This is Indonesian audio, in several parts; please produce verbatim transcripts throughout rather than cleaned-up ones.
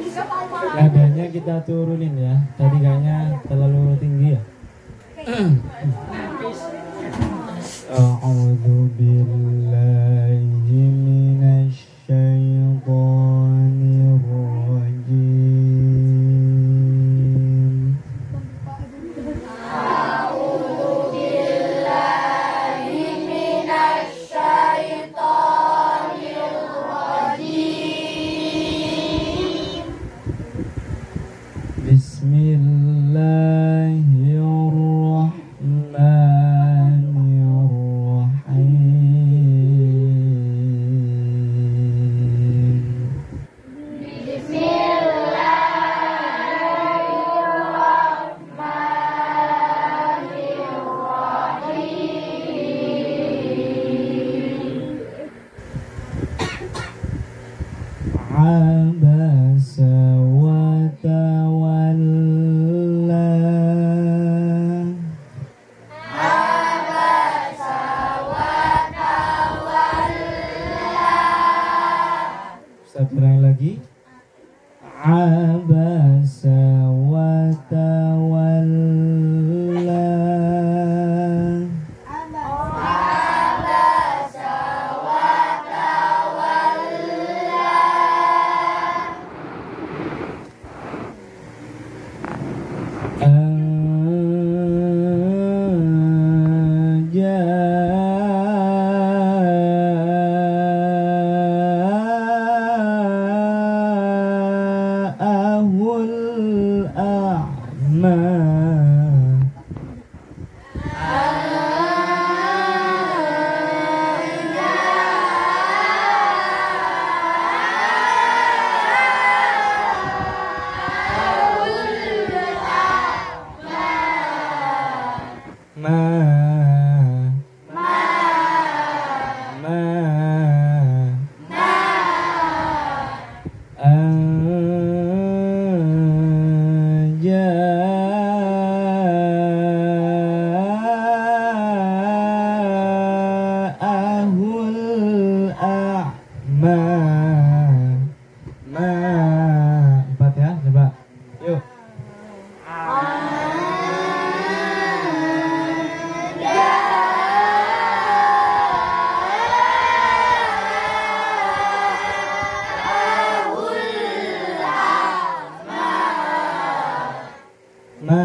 Nadanya kita turunin ya. Tadi kayaknya terlalu tinggi ya. A'udzu billahi minasy syaithanir rajim. A'udzu billahi minasy syaithanir rajim. Abasa wa tawalla. Abasa wa tawalla. Satu ulang lagi. Abasa wa tawalla. Abasa wa tawalla. An ja'ahul a'ma. Ma ma an ja'ahul a'ma. Ma empat ya, coba yuk. Ma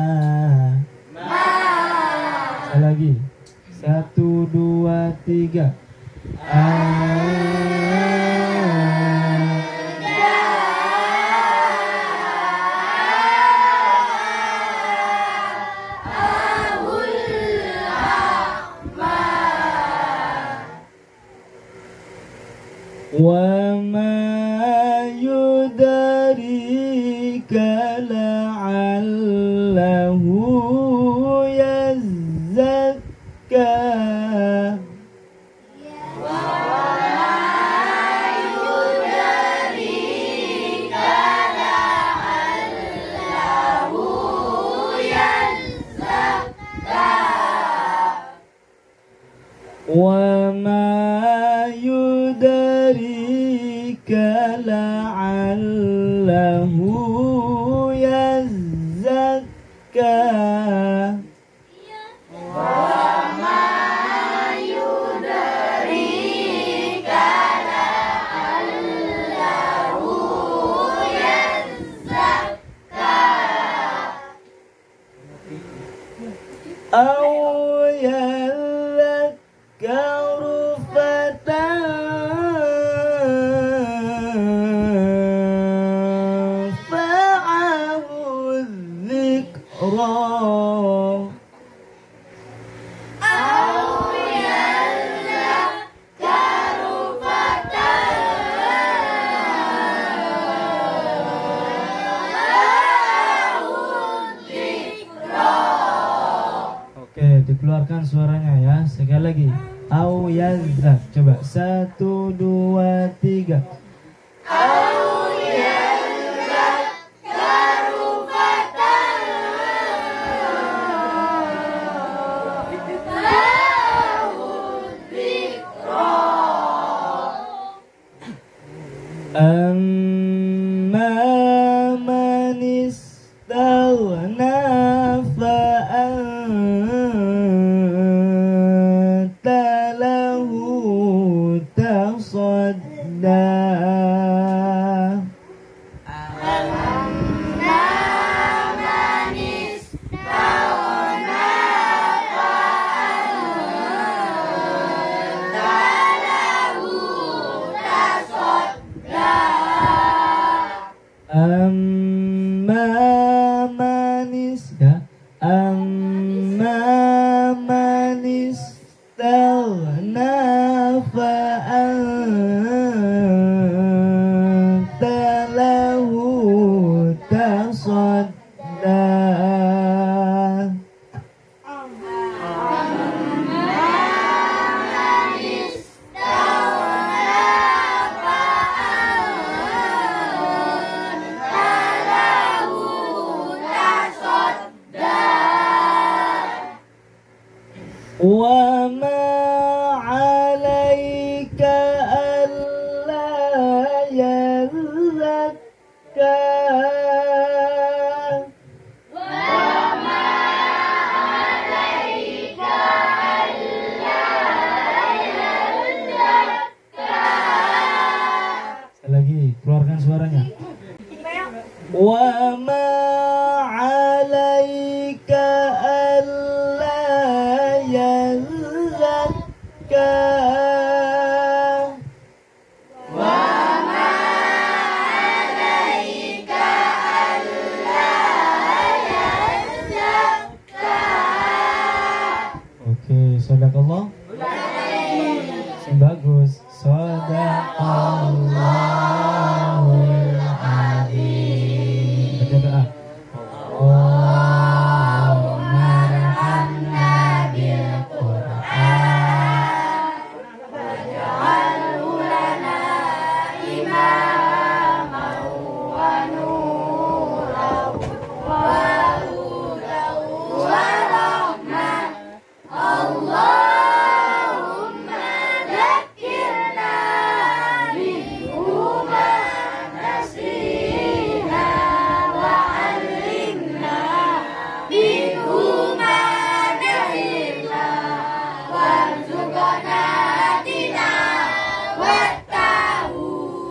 sekali lagi. Satu, dua, tiga. Wa ma yudarika la'allahu yazzakka. Wa ma yudarika la'allahu yazzakka. Aw yadhakkaru fatanfa'ahu dhikra. Oke, dikeluarkan suaranya ya. Sekali lagi. Au yazak. Coba. Satu, dua, tiga. Au yazakkaru fatanfa'ahu dhikra. Amma Amma manis ya. Amma manis taghna fa'anta lahu tasadda. Wa ma 'alaika alla yazakka. Sekali lagi, keluarkan suaranya. Wa ma 'alaika alla yazakka. Oke, sadaqallah. Sing bagus. Sadaqallahul azim. Baca doa. Allahumma arhamna bil Qur'an waj'alhu lana imaman wa nuran wa hudan wa rahmah. Allahumma dhakkirna minhu ma nasina wa 'allimna minhu ma jahilna warzuqna tilawattahu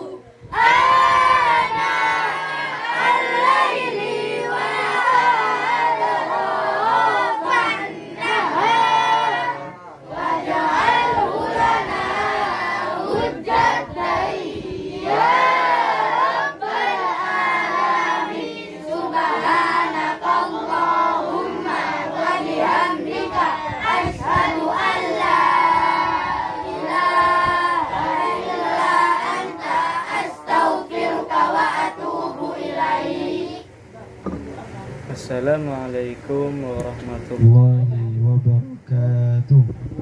ana al-laili wa atrafan nahar waj'alhu lana hujjatan ya rabbal alamin. Subhanakallahumma wa bihamdika asyhadu an la ilaha illa anta astaghfiruka wa atubu ilaik. Assalamualaikum warahmatullahi warahmatullahi wabarakatuh.